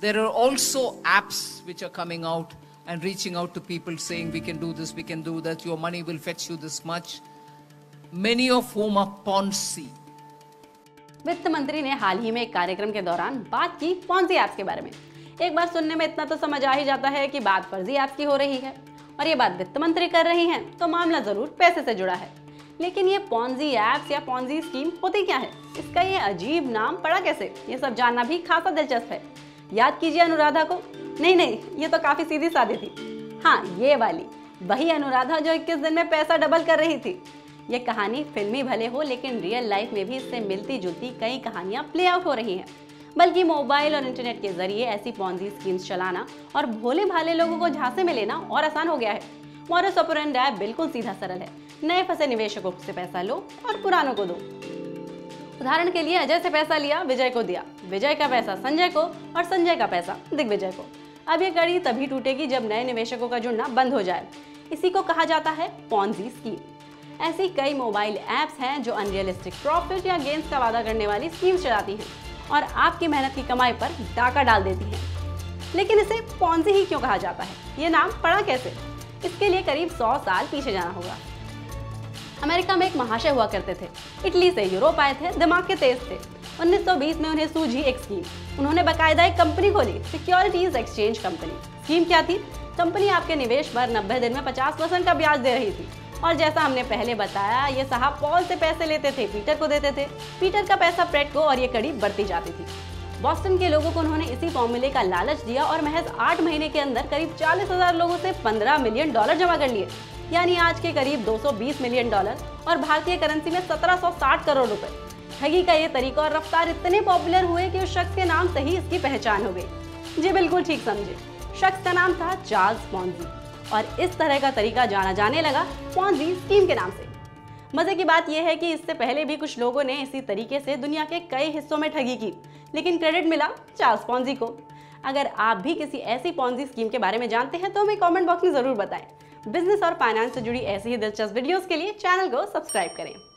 There are also apps which are coming out and reaching out to people saying we can do this, we can do that, your money will fetch you this much, many of whom are Ponzi. वित्त मंत्री ने हाल ही में एक कार्यक्रम के दौरान बात की पॉन्जी ऐप्स के बारे में। एक बार सुनने में इतना तो समझ आ ही जाता है कि बात फर्जी ऐप्स की हो रही है और ये बात वित्त मंत्री कर रही हैं, तो मामला जरूर पैसे से जुड़ा है। लेकिन ये पॉन्जी ऐप्स या पॉन्जी स्कीम होती क्या है, इसका ये अजीब नाम पड़ा कैसे, ये सब जानना भी खासा दिलचस्प है। याद कीजिए अनुराधा को। नहीं, ये तो काफी सीधी सादी थी। हाँ, ये वाली वही अनुराधा जो 21 दिन में पैसा डबल कर रही थी। ये कहानी फिल्मी भले हो, लेकिन रियल लाइफ में भी इससे मिलती जुलती कई कहानियां प्ले आउट हो रही हैं। बल्कि मोबाइल और इंटरनेट के जरिए ऐसी पॉन्जी स्कीम्स चलाना और भोले भाले लोगों को झांसे में लेना और आसान हो गया है। मॉडस ऑपरेंडी बिल्कुल सीधा सरल है। नए फंसे निवेशकों से पैसा लो और पुरानों को दो। उदाहरण के लिए अजय से पैसा लिया, विजय को दिया, विजय का पैसा संजय को और संजय का पैसा दिग्विजय को। अब ये कड़ी तभी टूटेगी जब नए निवेशकों का जुड़ना बंद हो जाए। इसी को कहा जाता है पॉन्जी स्कीम। ऐसी कई मोबाइल ऐप्स हैं जो अनरियलिस्टिक प्रॉफिट या गेन्स का वादा करने वाली स्कीम्स चलाती हैं और आपकी मेहनत की कमाई पर डाका डाल देती हैं। लेकिन इसे पॉन्जी ही क्यों कहा जाता है, ये नाम पड़ा कैसे? इसके लिए करीब 100 साल पीछे जाना होगा। अमेरिका में एक महाशय हुआ करते थे। इटली से यूरोप आए थे, दिमाग के तेज थे। 1920 में उन्हें सूझी एक स्कीम। उन्होंने बाकायदा एक कंपनी खोली, सिक्योरिटीज एक्सचेंज कंपनी। स्कीम क्या थी? कंपनी आपके निवेश पर 90 दिन में 50% का ब्याज दे रही थी। और जैसा हमने पहले बताया, ये साहब पॉल से पैसे लेते थे, पीटर को देते थे, पीटर का पैसा फ्रेड को, और ये कड़ी बढ़ती जाती थी। बॉस्टन के लोगों को उन्होंने इसी फॉर्मूले का लालच दिया और महज 8 महीने के अंदर करीब 40,000 लोगों से $15 मिलियन जमा कर लिए, यानी आज के करीब $220 मिलियन और भारतीय करेंसी में 1760 करोड़ रुपए। ठगी का ये तरीका और रफ्तार इतने पॉपुलर हुए कि उस शख्स के नाम से ही इसकी पहचान हो गई। जी बिल्कुल ठीक समझे, शख्स का नाम था चार्ल्स पॉन्जी और इस तरह का तरीका जाना जाने लगा पॉन्जी स्कीम के नाम से। मजे की बात यह है कि इससे पहले भी कुछ लोगों ने इसी तरीके से दुनिया के कई हिस्सों में ठगी की, लेकिन क्रेडिट मिला चार्ल्स पॉन्जी को। अगर आप भी किसी ऐसी पॉन्जी स्कीम के बारे में जानते हैं तो हमें कमेंट बॉक्स में जरूर बताएं। बिजनेस और फाइनेंस से जुड़ी ऐसी ही दिलचस्प वीडियोस के लिए चैनल को सब्सक्राइब करें।